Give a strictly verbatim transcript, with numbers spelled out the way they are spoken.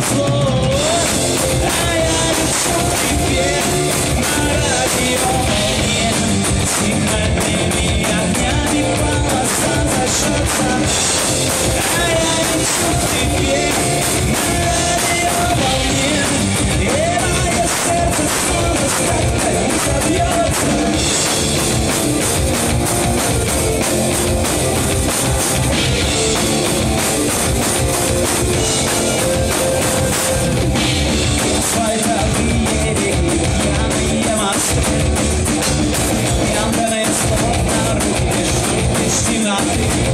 слов, а я лечу к тебе на радиоволне. Сигнальными огнями полоса зажжется, а я лечу к тебе на радиоволне. И мое сердце снова с как-то забьется. Асфальтовые реки, пьяные мосты, пьяные слова на руки, ждут лишь темноты.